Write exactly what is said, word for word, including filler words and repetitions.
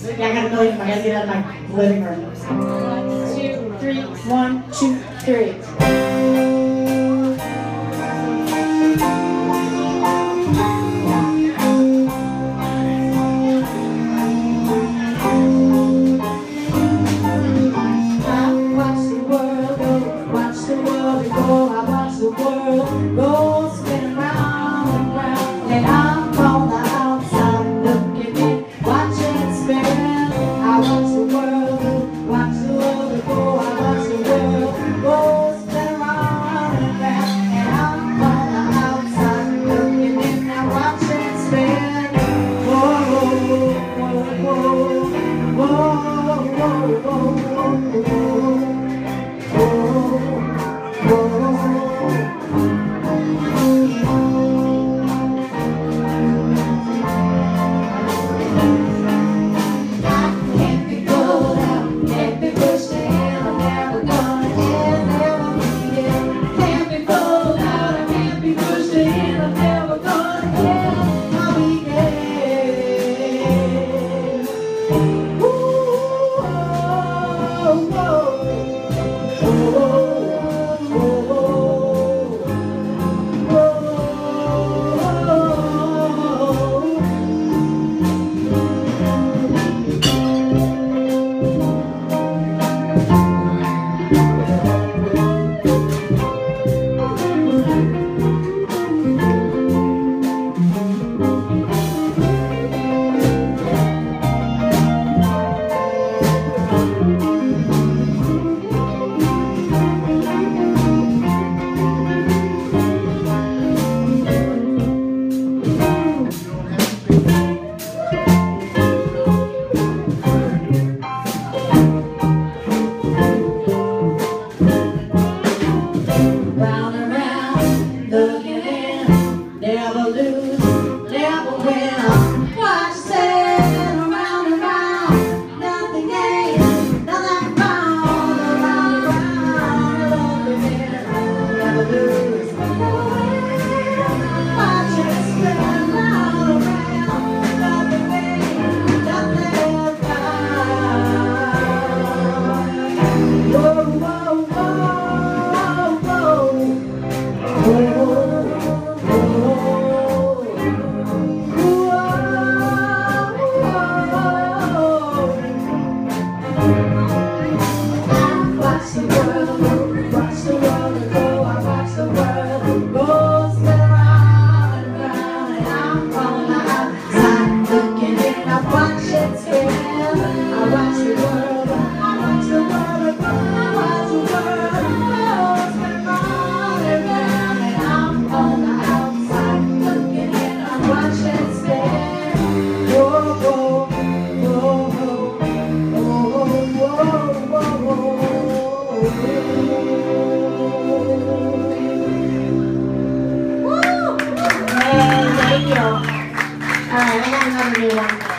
Yeah, I gotta go in. I gotta get out of my living room. One, two, three. One, two, three. Go spin round and round, and I'm on the outside looking in, watching it spin. I watch the world, watch the world go. I watch the world go spin round and round, and I'm on the outside looking in, I watch it spin. Whoa, whoa, whoa, whoa, whoa, whoa, whoa, whoa, whoa. Never lose, never win. Watch sail around and round, nothing gain, nothing found. Around and round, lonely man. Never lose, never win. Watch it spin round and round, nothing gain, nothing found. Whoa, whoa, whoa, whoa, whoa. All right, I got another new one.